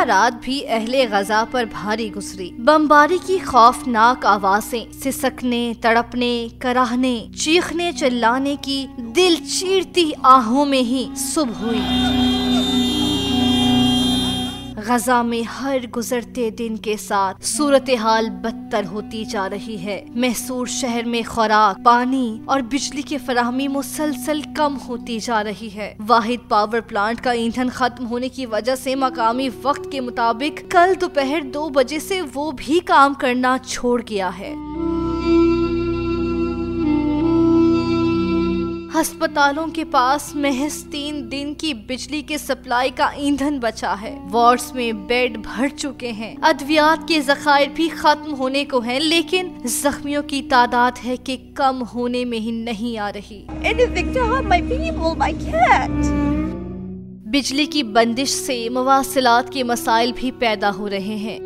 रात भी अहले गजा पर भारी गुजरी। बमबारी की खौफनाक आवाजें, सिसकने, तड़पने, कराहने, चीखने, चिल्लाने की दिल चीरती आहों में ही सुबह हुई। गजा में हर गुजरते दिन के साथ सूरत हाल बदतर होती जा रही है। मैसूर शहर में खुराक, पानी और बिजली की फराहमी मुसलसल कम होती जा रही है। वाहिद पावर प्लांट का ईंधन खत्म होने की वजह से मकामी वक्त के मुताबिक कल दोपहर 2 बजे से वो भी काम करना छोड़ गया है। अस्पतालों के पास महज 3 दिन की बिजली के सप्लाई का ईंधन बचा है। वार्ड्स में बेड भर चुके हैं। अद्वियात के जखायर भी खत्म होने को हैं, लेकिन जख्मियों की तादाद है कि कम होने में ही नहीं आ रही। बिजली की बंदिश से मवासिलात के मसाइल भी पैदा हो रहे हैं।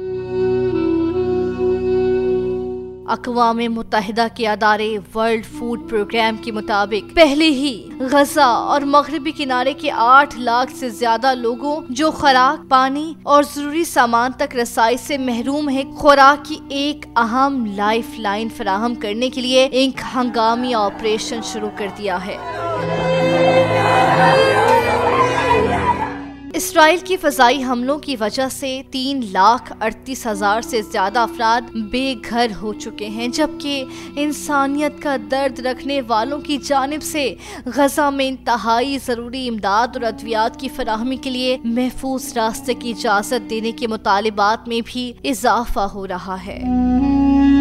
अक़वाम मुत्तहिदा के अदारे वर्ल्ड फूड प्रोग्राम के मुताबिक पहले ही गजा और मगरबी किनारे के 8 लाख से ज्यादा लोगों जो खुराक, पानी और जरूरी सामान तक रसाई से महरूम है, खुराक की एक अहम लाइफ लाइन फराहम करने के लिए एक हंगामी ऑपरेशन शुरू कर दिया है। इसराइल की फजाई हमलों की वजह से 3,38,000 से ज्यादा अफराद बेघर हो चुके हैं, जबकि इंसानियत का दर्द रखने वालों की जानिब से गजा में इंतहाई जरूरी इमदाद और अद्वियात की फराहमी के लिए महफूज रास्ते की इजाजत देने के मुतालिबात में भी इजाफा हो रहा है।